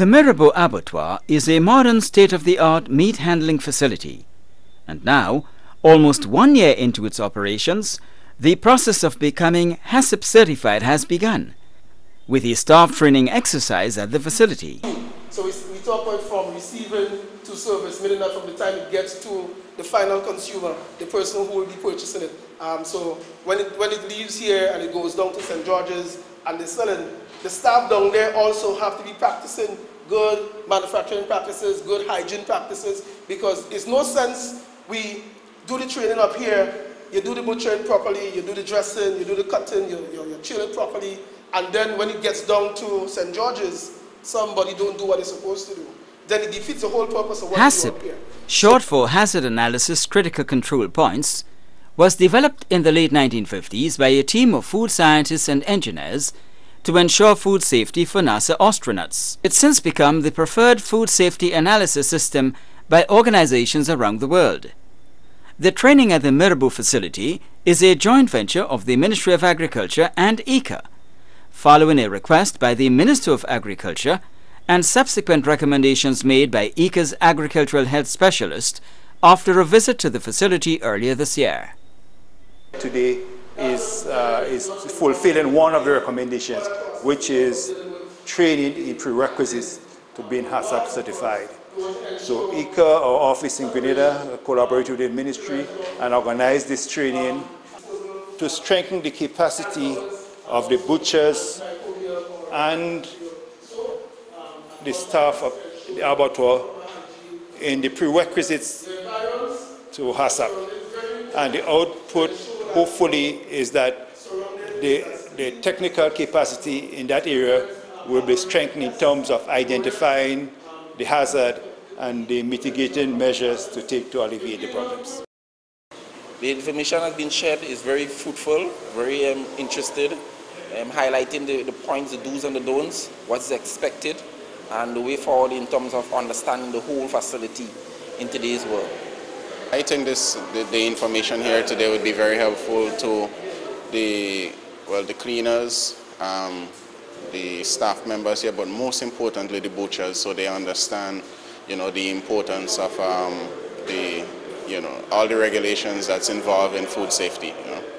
The Mirabeau Abattoir is a modern state-of-the-art meat handling facility, and now, almost 1 year into its operations, the process of becoming HACCP certified has begun, with a staff training exercise at the facility. So we talk about from receiving to service, meaning that from the time it gets to the final consumer, the person who will be purchasing it. So when it leaves here and it goes down to St. George's and they're selling, the staff down there also have to be practicing good manufacturing practices, good hygiene practices, because it's no sense we do the training up here, you do the butchering properly, you do the dressing, you do the cutting, you're chilling properly, and then when it gets down to St. George's, somebody don't do what they're supposed to do. Then it defeats the whole purpose of what we do up here. Short for Hazard Analysis Critical Control Points, was developed in the late 1950s by a team of food scientists and engineers to ensure food safety for NASA astronauts. It's since become the preferred food safety analysis system by organizations around the world. The training at the Mirabeau facility is a joint venture of the Ministry of Agriculture and ICA, following a request by the Minister of Agriculture and subsequent recommendations made by ICA's agricultural health specialist after a visit to the facility earlier this year. Today is fulfilling one of the recommendations, which is training in prerequisites to being HACCP certified. So ICA, our office in Grenada, collaborated with the ministry and organized this training to strengthen the capacity of the butchers and the staff of the abattoir in the prerequisites to HACCP. And the output, hopefully, is that the technical capacity in that area will be strengthened in terms of identifying the hazard and the mitigating measures to take to alleviate the problems. The information that has been shared is very fruitful, very interested, highlighting the points, the do's and the don'ts, what's expected, and the way forward in terms of understanding the whole facility in today's world. I think the information here today would be very helpful to the cleaners, the staff members here, but most importantly the butchers, so they understand, the importance of all the regulations that's involved in food safety.